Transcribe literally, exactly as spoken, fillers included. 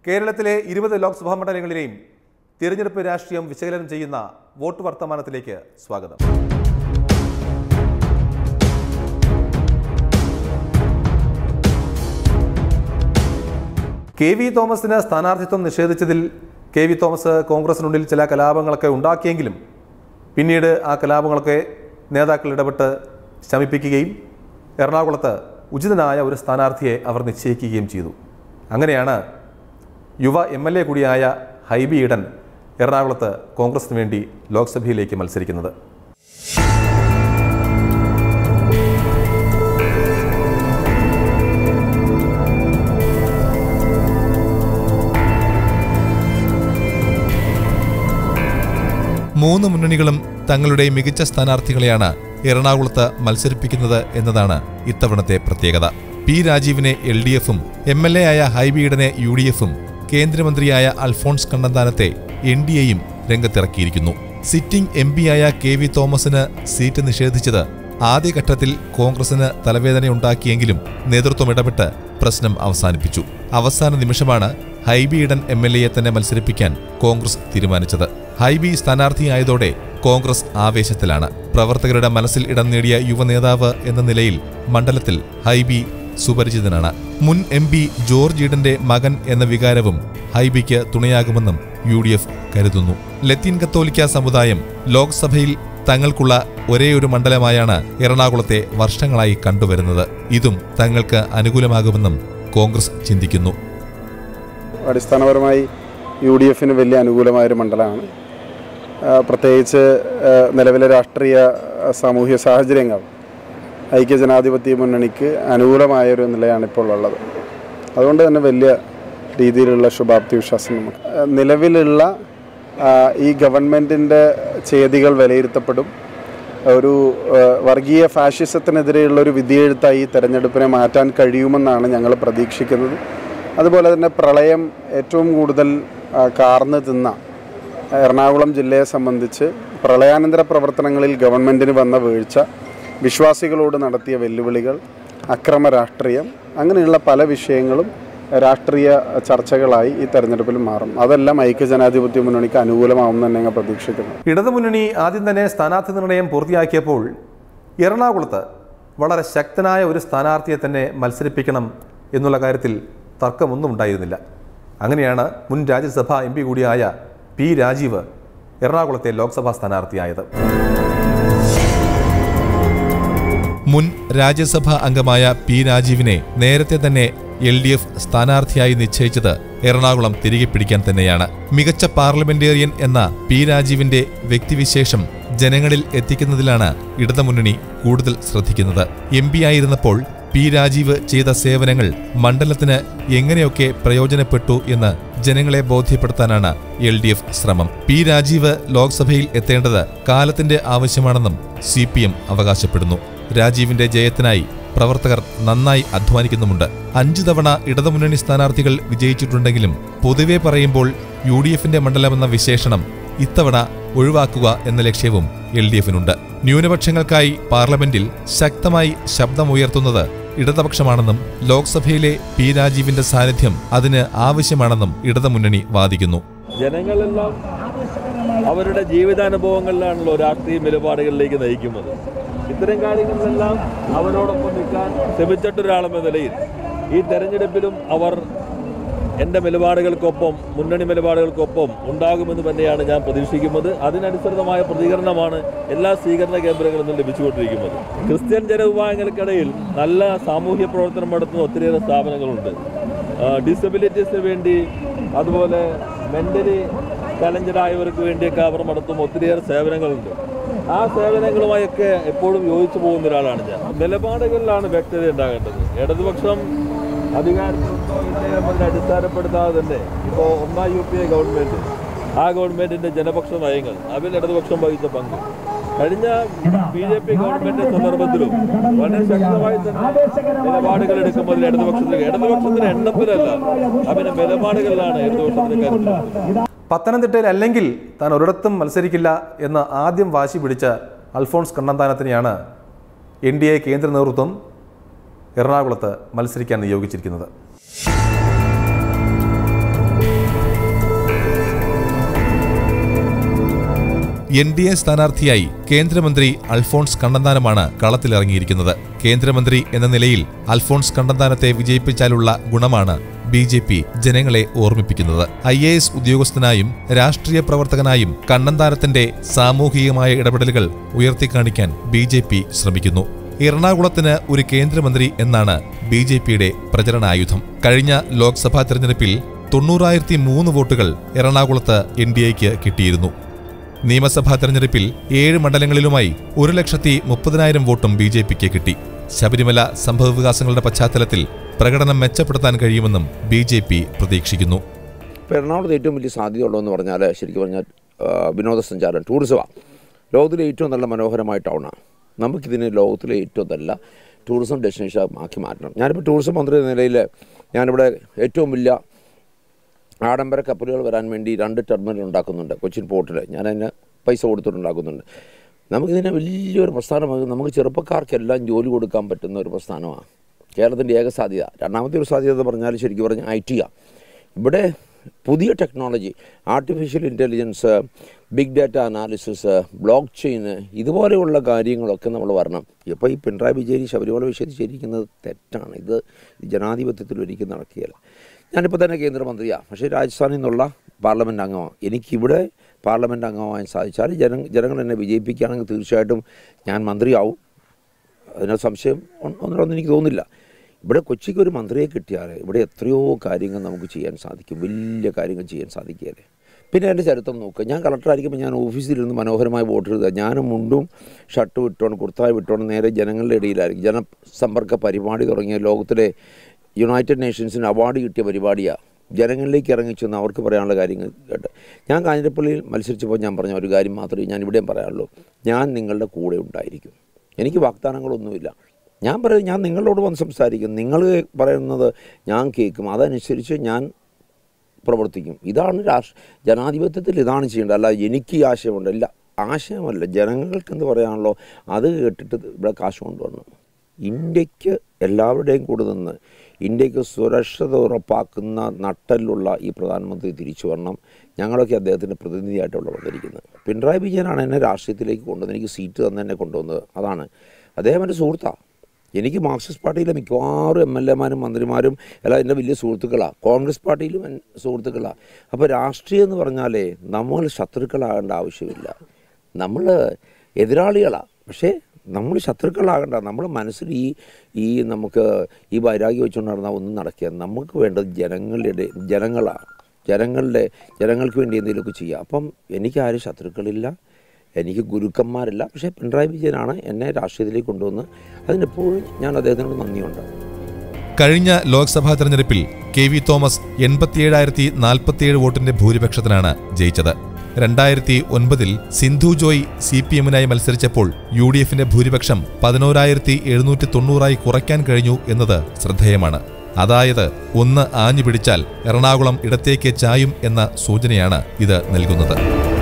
കേരളത്തിലെ ഇരുപത് ലോക്സഭാ മണ്ഡലങ്ങളിലെയും തിരഞ്ഞെടുപ്പ് രാഷ്ട്രീയം വിശകലനം ചെയ്യുന്ന വോട്ട് വർത്തമാനത്തിലേക്ക് സ്വാഗതം. കെ വി തോമസിന് സ്ഥാനാർത്ഥിത്വം നിഷേധിച്ചതിൽ കെ വി തോമസ് കോൺഗ്രസിനുള്ളിൽ ചില കലാപങ്ങളൊക്കെ ഉണ്ടാക്കിയെങ്കിലും പിന്നീട് ആ കലാപങ്ങളൊക്കെ നേതാക്കൾ ഇടപെട്ട് ശമിപ്പിക്കുകയും എറണാകുളത്ത് ഉചിതനായ ഒരു സ്ഥാനാർത്ഥിയെ അവർ നിശ്ചയിക്കുകയും ചെയ്തു. അങ്ങനെയാണ് യുവ എം എൽ എ കൂടിയായ ഹൈബി ഈഡൻ എറണാകുളത്ത് കോൺഗ്രസിന് വേണ്ടി ലോക്സഭയിലേക്ക് മത്സരിക്കുന്നത്. മൂന്ന് മുന്നണികളും തങ്ങളുടെ മികച്ച സ്ഥാനാർത്ഥികളെയാണ് എറണാകുളത്ത് മത്സരിപ്പിക്കുന്നത് എന്നതാണ് ഇത്തവണത്തെ പ്രത്യേകത. പി രാജീവിനെ എൽ ഡി എഫും എം എൽ എ ആയ ഹൈബി ഈഡനെ യു ഡി എഫും കേന്ദ്രമന്ത്രിയായ അൽഫോൺസ് കണ്ണന്താനത്തെ എൻ ഡി എയും രംഗത്തിറക്കിയിരിക്കുന്നു. സിറ്റിംഗ് എം പിയായ കെ വി തോമസിന് സീറ്റ് നിഷേധിച്ചത് ആദ്യഘട്ടത്തിൽ കോൺഗ്രസിന് തലവേദനയുണ്ടാക്കിയെങ്കിലും നേതൃത്വം ഇടപെട്ട് പ്രശ്നം അവസാനിപ്പിച്ചു. അവസാന നിമിഷമാണ് ഹൈബി ഈഡൻ എം എൽ എയെ തന്നെ മത്സരിപ്പിക്കാൻ കോൺഗ്രസ് തീരുമാനിച്ചത്. ഹൈബി സ്ഥാനാർത്ഥിയായതോടെ കോൺഗ്രസ് ആവേശത്തിലാണ്. പ്രവർത്തകരുടെ മനസ്സിൽ ഇടം നേടിയ യുവനേതാവ് എന്ന നിലയിൽ മണ്ഡലത്തിൽ ഹൈബി സുപരിചിതനാണ്. മുൻ എം പി ജോർജ് ഈഡന്റെ മകൻ എന്ന വികാരവും ഹൈബിക്ക് തുണയാകുമെന്നും യു ഡി എഫ് കരുതുന്നു. ലത്തീൻ കത്തോലിക്ക സമുദായം ലോക്സഭയിൽ തങ്ങൾക്കുള്ള ഒരേയൊരു മണ്ഡലമായാണ് എറണാകുളത്തെ വർഷങ്ങളായി കണ്ടുവരുന്നത്. ഇതും തങ്ങൾക്ക് അനുകൂലമാകുമെന്നും കോൺഗ്രസ് ചിന്തിക്കുന്നു. അടിസ്ഥാനപരമായി യു ഡി എഫിന് വലിയ അനുകൂലമായൊരു മണ്ഡലമാണ്. പ്രത്യേകിച്ച് നിലവിലെ രാഷ്ട്രീയ സാമൂഹ്യ സാഹചര്യങ്ങൾ ഐക്യജനാധിപത്യ മുന്നണിക്ക് അനുകൂലമായൊരു നിലയാണ് ഇപ്പോൾ ഉള്ളത്. അതുകൊണ്ട് തന്നെ വലിയ രീതിയിലുള്ള ശുഭാപ്തി വിശ്വാസം നമുക്ക്. നിലവിലുള്ള ഈ ഗവൺമെൻറ്റിൻ്റെ ചെയ്തികൾ വിലയിരുത്തപ്പെടും. ഒരു വർഗീയ ഫാഷിസത്തിനെതിരെയുള്ള ഒരു വിധിയെഴുത്തായി ഈ തെരഞ്ഞെടുപ്പിനെ മാറ്റാൻ കഴിയുമെന്നാണ് ഞങ്ങൾ പ്രതീക്ഷിക്കുന്നത്. അതുപോലെ തന്നെ പ്രളയം ഏറ്റവും കൂടുതൽ കാർന്ന് തിന്ന എറണാകുളം ജില്ലയെ സംബന്ധിച്ച് പ്രളയാനന്തര പ്രവർത്തനങ്ങളിൽ ഗവൺമെൻറ്റിന് വന്ന വീഴ്ച, വിശ്വാസികളോട് നടത്തിയ വെല്ലുവിളികൾ, അക്രമ രാഷ്ട്രീയം, അങ്ങനെയുള്ള പല വിഷയങ്ങളും രാഷ്ട്രീയ ചർച്ചകളായി ഈ തെരഞ്ഞെടുപ്പിൽ മാറും. അതെല്ലാം ഐക്യജനാധിപത്യ മുന്നണിക്ക് അനുകൂലമാവുമെന്ന് തന്നെ ഞങ്ങൾ പ്രതീക്ഷിക്കുന്നു. ഇടതുമുന്നണി ആദ്യം തന്നെ സ്ഥാനാർത്ഥി നിർണയം പൂർത്തിയാക്കിയപ്പോൾ എറണാകുളത്ത് വളരെ ശക്തനായ ഒരു സ്ഥാനാർത്ഥിയെ തന്നെ മത്സരിപ്പിക്കണം എന്നുള്ള കാര്യത്തിൽ തർക്കമൊന്നും ഉണ്ടായിരുന്നില്ല. അങ്ങനെയാണ് മുൻ രാജ്യസഭാ എം പി കൂടിയായ പി രാജീവ് എറണാകുളത്തെ ലോക്സഭാ സ്ഥാനാർത്ഥിയായത്. മുൻ രാജ്യസഭാ അംഗമായ പി രാജീവിനെ നേരത്തെ തന്നെ എൽ ഡി എഫ് സ്ഥാനാർത്ഥിയായി നിശ്ചയിച്ചത് എറണാകുളം തിരികെ പിടിക്കാൻ തന്നെയാണ്. മികച്ച പാർലമെന്റേറിയൻ എന്ന പി രാജീവിന്റെ വ്യക്തിവിശേഷം ജനങ്ങളിൽ എത്തിക്കുന്നതിലാണ് ഇടതുമുന്നണി കൂടുതൽ ശ്രദ്ധിക്കുന്നത്. എം പി ആയിരുന്നപ്പോൾ പി രാജീവ് ചെയ്ത സേവനങ്ങൾ മണ്ഡലത്തിന് എങ്ങനെയൊക്കെ പ്രയോജനപ്പെട്ടു എന്ന് ജനങ്ങളെ ബോധ്യപ്പെടുത്താനാണ് എൽ ഡി എഫ് ശ്രമം. പി രാജീവ് ലോക്സഭയിൽ എത്തേണ്ടത് കാലത്തിന്റെ ആവശ്യമാണെന്നും സി പി എം അവകാശപ്പെടുന്നു. രാജീവിന്റെ ജയത്തിനായി പ്രവർത്തകർ നന്നായി അധ്വാനിക്കുന്നുമുണ്ട്. അഞ്ചു തവണ ഇടതുമുന്നണി സ്ഥാനാർത്ഥികൾ വിജയിച്ചിട്ടുണ്ടെങ്കിലും പൊതുവെ പറയുമ്പോൾ യു ഡി എഫിന്റെ മണ്ഡലമെന്ന വിശേഷണം ഇത്തവണ ഒഴിവാക്കുക എന്ന ലക്ഷ്യവും എൽ ഡി എഫിനുണ്ട്. ന്യൂനപക്ഷങ്ങൾക്കായി പാർലമെന്റിൽ ശക്തമായി ശബ്ദമുയർത്തുന്നത് ഇടതുപക്ഷമാണെന്നും ലോക്സഭയിലെ പി രാജീവിന്റെ സാന്നിധ്യം അതിന് ആവശ്യമാണെന്നും ഇടതുമുന്നണി വാദിക്കുന്നു. ജനങ്ങളെല്ലാം അവരുടെ ജീവിതാനുഭവങ്ങളിലാണല്ലോ രാഷ്ട്രീയ നിലപാടുകളിലേക്ക് നയിക്കുന്നത്. ഇത്തരം കാര്യങ്ങളിലെല്ലാം അവരോടൊപ്പം നിൽക്കാൻ ശ്രമിച്ചിട്ടൊരാളെന്ന നിലയിൽ ഈ തെരഞ്ഞെടുപ്പിലും അവർ എൻ്റെ നിലപാടുകൾക്കൊപ്പം, മുന്നണി നിലപാടുകൾക്കൊപ്പം ഉണ്ടാകുമെന്ന് തന്നെയാണ് ഞാൻ പ്രതീക്ഷിക്കുന്നത്. അതിനനുസൃതമായ പ്രതികരണമാണ് എല്ലാ സ്വീകരണ കേന്ദ്രങ്ങളിൽ നിന്നും ലഭിച്ചുകൊണ്ടിരിക്കുന്നത്. ക്രിസ്ത്യൻ ജനവിഭാഗങ്ങൾക്കിടയിൽ നല്ല സാമൂഹ്യ പ്രവർത്തനം നടത്തുന്ന ഒത്തിരിയേറെ സ്ഥാപനങ്ങളുണ്ട്. ഡിസബിലിറ്റീസിന് വേണ്ടി, അതുപോലെ മെൻ്റലി ചലഞ്ചറായവർക്ക് വേണ്ടിയൊക്കെ അവർ നടത്തുന്ന ഒത്തിരിയേറെ സേവനങ്ങളുണ്ട്. ആ സേവനങ്ങളുമായൊക്കെ എപ്പോഴും യോജിച്ചു പോകുന്ന ഒരാളാണ് ഞാൻ. നിലപാടുകളിലാണ് വ്യക്തത ഉണ്ടാകേണ്ടത്. ഇടതുപക്ഷം അധികാരത്തെ അടിസ്ഥാനപ്പെടുത്താതെ തന്നെ ഇപ്പോൾ ഒന്നാം യു പി എ ഗവൺമെൻറ്, ആ ഗവൺമെൻറ്റിൻ്റെ ജനപക്ഷ നയങ്ങൾ, അതിൽ ഇടതുപക്ഷം വഹിച്ച പങ്ക് കഴിഞ്ഞ ബി ജെ പി ഗവൺമെൻറ് സന്ദർഭത്തിലും വളരെ ശക്തമായി തന്നെ നിലപാടുകൾ എടുക്കുമ്പോൾ ഇടതുപക്ഷത്തിന് ഇടതുപക്ഷത്തിന് എണ്ണത്തിലല്ല, അതിന് നിലപാടുകളിലാണ് ഇടതുപക്ഷത്തിന് കരുതുന്നത്. പത്തനംതിട്ടയിൽ അല്ലെങ്കിൽ താൻ ഒരിടത്തും മത്സരിക്കില്ല എന്ന് ആദ്യം വാശി പിടിച്ച അൽഫോൺസ് കണ്ണന്താനത്തിനെയാണ് എൻ ഡി എ കേന്ദ്ര നേതൃത്വം എറണാകുളത്ത് മത്സരിക്കാൻ നിയോഗിച്ചിരിക്കുന്നത്. എൻ ഡി എ സ്ഥാനാർത്ഥിയായി കേന്ദ്രമന്ത്രി അൽഫോൺസ് കണ്ണന്താനമാണ് കളത്തിലിറങ്ങിയിരിക്കുന്നത്. കേന്ദ്രമന്ത്രി എന്ന നിലയിൽ അൽഫോൺസ് കണ്ണന്താനത്തെ വിജയിപ്പിച്ചാലുള്ള ഗുണമാണ് ബി ജെ പി ജനങ്ങളെ ഓർമ്മിപ്പിക്കുന്നത്. ഐ എ എസ് ഉദ്യോഗസ്ഥനായും രാഷ്ട്രീയ പ്രവർത്തകനായും കണ്ണന്താനത്തിന്റെ സാമൂഹികമായ ഇടപെടലുകൾ ഉയർത്തിക്കാണിക്കാൻ ബി ജെ പി ശ്രമിക്കുന്നു. എറണാകുളത്തിന് ഒരു കേന്ദ്രമന്ത്രി എന്നാണ് ബി ജെ പിയുടെ പ്രചരണായുധം. കഴിഞ്ഞ ലോക്സഭാ തെരഞ്ഞെടുപ്പിൽ തൊണ്ണൂറായിരത്തി മൂന്ന് വോട്ടുകൾ എറണാകുളത്ത് എൻ ഡി എക്ക് കിട്ടിയിരുന്നു. നിയമസഭാ തെരഞ്ഞെടുപ്പിൽ ഏഴ് മണ്ഡലങ്ങളിലുമായി ഒരു ലക്ഷത്തി മുപ്പതിനായിരം വോട്ടും ബി ജെ പിക്ക് കിട്ടി. ശബരിമല സംഭവവികാസങ്ങളുടെ പശ്ചാത്തലത്തിൽ പ്രകടനം മെച്ചപ്പെടുത്താൻ കഴിയുമെന്നും ബി ജെ പി പ്രതീക്ഷിക്കുന്നു. ഇപ്പോൾ എറണാകുളത്ത് ഏറ്റവും വലിയ സാധ്യതയുള്ളതെന്ന് പറഞ്ഞാൽ ശരിക്കും പറഞ്ഞാൽ വിനോദസഞ്ചാരം, ടൂറിസമാണ്. ലോകത്തിലെ ഏറ്റവും നല്ല മനോഹരമായ ടൗണാണ്. നമുക്കിതിന് ലോകത്തിലെ ഏറ്റവും നല്ല ടൂറിസം ഡെസ്റ്റിനേഷൻ ആക്കി മാറ്റണം. ഞാനിപ്പോൾ ടൂറിസം മന്ത്രി എന്ന നിലയിൽ ഞാനിവിടെ ഏറ്റവും വലിയ ആഡംബര കപ്പലുകൾ വരാൻ വേണ്ടി രണ്ട് ടെർമിനൽ ഉണ്ടാക്കുന്നുണ്ട് കൊച്ചിൻ പോർട്ടിൽ. ഞാനതിന് പൈസ കൊടുത്തിട്ടുണ്ടാക്കുന്നുണ്ട്. നമുക്കിതിനെ വലിയൊരു പ്രസ്ഥാനമാണ്. നമുക്ക് ചെറുപ്പക്കാർക്കെല്ലാം ജോലി കൊടുക്കാൻ പറ്റുന്ന ഒരു പ്രസ്ഥാനമാണ് കേരളത്തിൻ്റെ ഏക സാധ്യത. രണ്ടാമത്തെ ഒരു സാധ്യത എന്ന് പറഞ്ഞാൽ ശരിക്കും പറഞ്ഞാൽ ഐ ടിയാണ്. ഇവിടെ പുതിയ technology, artificial intelligence, big data analysis, blockchain, ഇതുപോലെയുള്ള കാര്യങ്ങളൊക്കെ നമ്മൾ വരണം. ഇപ്പോൾ ഈ പിണറായി വിജയൻ ശബരിമല വിഷയത്തിൽ ശരിക്കുന്നത് തെറ്റാണ്. ഇത് ജനാധിപത്യത്തിൽ ഒരിക്കലും നടക്കുകയില്ല. ഞാനിപ്പോൾ തന്നെ കേന്ദ്രമന്ത്രിയാണ്, പക്ഷേ രാജസ്ഥാനിൽ നിന്നുള്ള പാർലമെൻറ്റ് അംഗമാണ്. എനിക്കിവിടെ പാർലമെൻറ്റ് അംഗമാകാൻ സാധിച്ചാൽ ജന ജനങ്ങൾ എന്നെ വിജയിപ്പിക്കുകയാണെങ്കിൽ തീർച്ചയായിട്ടും ഞാൻ മന്ത്രിയാവും. അതിന് സംശയം ഒന്നിനൊന്നും എനിക്ക് തോന്നുന്നില്ല. ഇവിടെ കൊച്ചിക്ക് ഒരു മന്ത്രിയെ കിട്ടിയാൽ ഇവിടെ എത്രയോ കാര്യങ്ങൾ നമുക്ക് ചെയ്യാൻ സാധിക്കും, വലിയ കാര്യങ്ങൾ ചെയ്യാൻ സാധിക്കുകയല്ലേ. പിന്നെ എൻ്റെ ചരിത്രം നോക്കുക. ഞാൻ കളക്ടറായിരിക്കുമ്പോൾ ഞാൻ ഓഫീസിലിരുന്ന് മനോഹരമായി വോട്ട് എഴുതുക. ഞാൻ മുണ്ടും ഷർട്ട് വിട്ടോണ്ട് കുർത്തായി വിട്ടോണ്ട് നേരെ ജനങ്ങളുടെ ഇടയിലായിരിക്കും. ജനസമ്പർക്ക പരിപാടി തുടങ്ങിയ ലോകത്തിലെ യുണൈറ്റഡ് നേഷൻസിന് അവാർഡ് കിട്ടിയ പരിപാടിയാണ്. ജനങ്ങളിലേക്ക് ഇറങ്ങിച്ചെന്ന് അവർക്ക് പറയാനുള്ള കാര്യങ്ങൾ കേട്ട് ഞാൻ കാഞ്ഞിരപ്പള്ളിയിൽ മത്സരിച്ചപ്പോൾ ഞാൻ പറഞ്ഞ ഒരു കാര്യം മാത്രമേ ഞാൻ ഇവിടെയും പറയാനുള്ളൂ. ഞാൻ നിങ്ങളുടെ കൂടെ ഉണ്ടായിരിക്കും. എനിക്ക് വാഗ്ദാനങ്ങളൊന്നുമില്ല. ഞാൻ പറയും ഞാൻ നിങ്ങളോട് വന്ന് സംസാരിക്കും, നിങ്ങൾ പറയുന്നത് ഞാൻ കേൾക്കും, അതനുസരിച്ച് ഞാൻ പ്രവർത്തിക്കും. ഇതാണ് രാഷ്ട്ര ജനാധിപത്യത്തിൽ ഇതാണ് ചെയ്യേണ്ടത്. അല്ല എനിക്ക് ഈ ആശയമുണ്ട്, ഇല്ല ആശയമല്ല, ജനങ്ങൾക്കെന്ത് പറയാനുള്ളോ അത് കേട്ടിട്ട് ഇവിടെ കാശ് കൊണ്ടുവരണം. ഇന്ത്യക്ക് എല്ലാവരുടെയും കൂടെ നിന്ന് ഇന്ത്യക്ക് സുരക്ഷത ഉറപ്പാക്കുന്ന നട്ടലുള്ള ഈ പ്രധാനമന്ത്രി തിരിച്ചു വരണം. ഞങ്ങളൊക്കെ അദ്ദേഹത്തിൻ്റെ പ്രതിനിധിയായിട്ടുള്ള വന്നിരിക്കുന്നത്. പിണറായി വിജയനാണ് എന്നെ രാഷ്ട്രീയത്തിലേക്ക് കൊണ്ടുവന്നത്, എനിക്ക് സീറ്റ് തന്നെ എന്നെ കൊണ്ടുവന്നത്. അതാണ് അദ്ദേഹം എൻ്റെ സുഹൃത്താണ്. എനിക്ക് മാർക്സിസ്റ്റ് പാർട്ടിയിലെ മിക്കവാറും എം എൽ എമാരും മന്ത്രിമാരും എല്ലാം എൻ്റെ വലിയ സുഹൃത്തുക്കളാണ്. കോൺഗ്രസ് പാർട്ടിയിലും സുഹൃത്തുക്കളാണ്. അപ്പോൾ രാഷ്ട്രീയം എന്ന് പറഞ്ഞാലേ നമ്മൾ ശത്രുക്കളാകേണ്ട ആവശ്യമില്ല, നമ്മൾ എതിരാളികളാണ്. പക്ഷേ നമ്മൾ ശത്രുക്കളാകണ്ട. നമ്മുടെ മനസ്സിൽ ഈ ഈ നമുക്ക് ഈ വൈരാഗ്യം വെച്ചുകൊണ്ട് നടന്നാൽ ഒന്നും നടക്കുക. നമുക്ക് വേണ്ടത് ജനങ്ങളുടെ ജനങ്ങളാണ്. ജനങ്ങളുടെ ജനങ്ങൾക്ക് വേണ്ടി എന്തെങ്കിലുമൊക്കെ ചെയ്യുക. അപ്പം എനിക്ക് ആരും ശത്രുക്കളില്ല, എനിക്ക് ഗുരുക്കന്മാരില്ല. പക്ഷേ പിണറായി വിജയനാണ് എന്നെ രാഷ്ട്രീയത്തിലേക്ക് കൊണ്ടുവന്ന്. അതിനെപ്പോഴും ഞാൻ അദ്ദേഹത്തിനോട് നന്ദിയുണ്ട്. കഴിഞ്ഞ ലോക്സഭാ തെരഞ്ഞെടുപ്പിൽ കെ വി തോമസ് എൺപത്തിയേഴായിരത്തി നാൽപ്പത്തിയേഴ് വോട്ടിന്റെ ഭൂരിപക്ഷത്തിനാണ് ജയിച്ചത്. രണ്ടായിരത്തി ഒൻപതിൽ സിന്ധു ജോയ് സി പി എമ്മിനായി മത്സരിച്ചപ്പോൾ യു ഡി എഫിന്റെ ഭൂരിപക്ഷം പതിനോരായിരത്തി എഴുന്നൂറ്റി തൊണ്ണൂറായി കുറയ്ക്കാൻ കഴിഞ്ഞു എന്നത് ശ്രദ്ധേയമാണ്. അതായത് ഒന്ന് ആഞ്ഞു പിടിച്ചാൽ എറണാകുളം ഇടത്തേക്ക് ചായും എന്ന സൂചനയാണ് ഇത് നൽകുന്നത്.